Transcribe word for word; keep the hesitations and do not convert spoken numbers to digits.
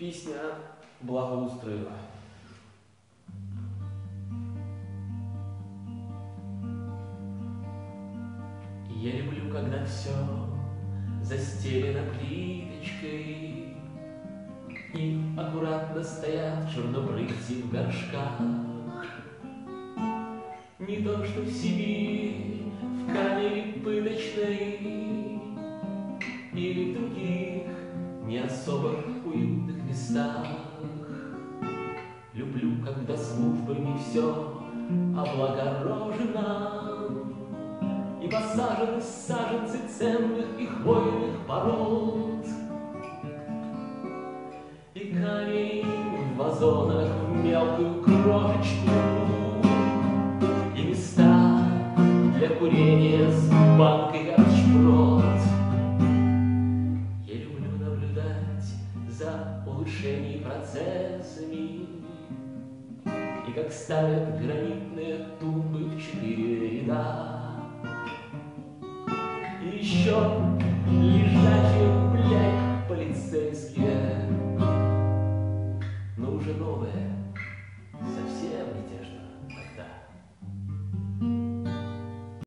Пісня благоустрою. Я люблю, когда все застелено плиточкой и аккуратно стоят чернобрывцы в горшках. Не то, что в Сибири, в камере пыточной или в других не особо уютных местах. Люблю, когда службами все облагорожено и посажены саженцы ценных и хвойных пород, и камень в вазонах в мелкую крошечку, и места для курения с банкой арчпрод. Я люблю наблюдать за улучшением процессами, и как ставят гранитные тумбы в четыре ряда. И еще